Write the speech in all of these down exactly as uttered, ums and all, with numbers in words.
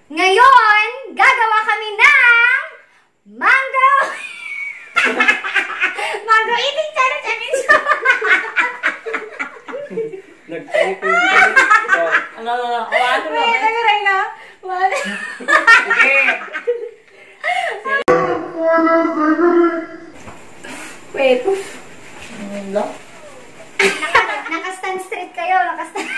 Ngayon, gagawa kami ng mango mango eating challenge. Nag-type ano, ano, ano, wait, nag-aray na. Wait. Naka-stand straight kayo. Naka-stand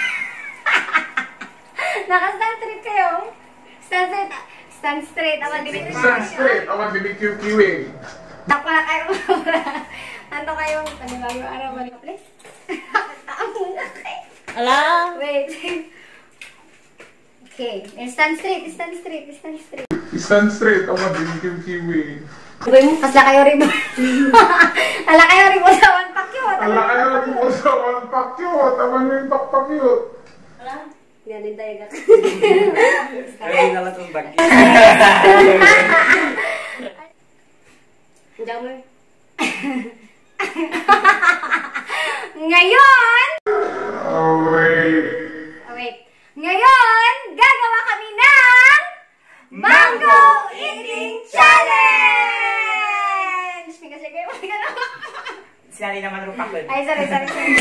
Naka-stand straight kayo. Stand straight. Stand straight. Awan dibit yung Stand straight. Awan dibit yung kiwing. Tako na kayo. Anto kayo. Panibago araw ba ni please? Ala. Wait. Okay. Stand straight. Stand straight. Stand straight. Stand straight. Awan dibit yung kiwing. Uy mo, kasla kayo rin mo. Ala kayo rin mo sa one pakyot. Ala kayo rin mo sa one pakyot. Awan mo yung pakpakyot. Ala? Galing tayo ka. Ay, naman itong bag. Andiyan mo. Ngayon! Oh, wait. Oh, wait. Ngayon, gagawa kami ng Mango Eating Challenge! May kasi kayo mga gano'n. Sinali naman rupak doon. Ay, sorry, sorry, sorry.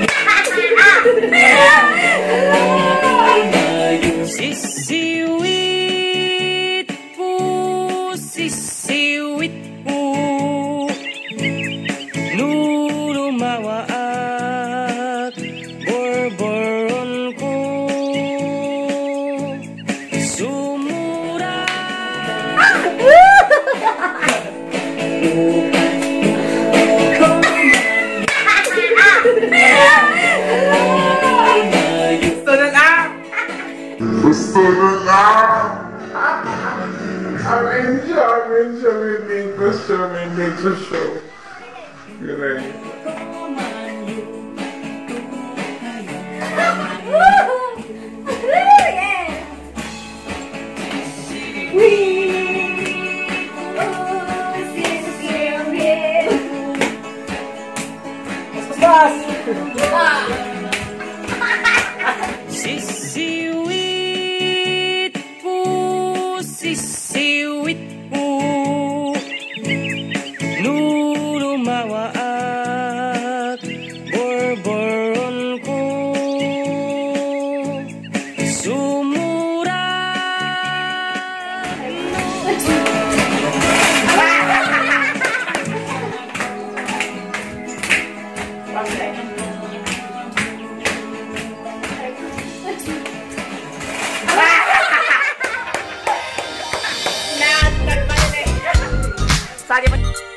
Sissiwit po, sissiwit po, nulumawaak, borboron ko, sumura. Gusto na lang! Ang enjoyment siya may ko siya may ko show. Galing. Sissiwit po, sissiwit po, nulumawaak, borboron ko, sumura. Sali mo.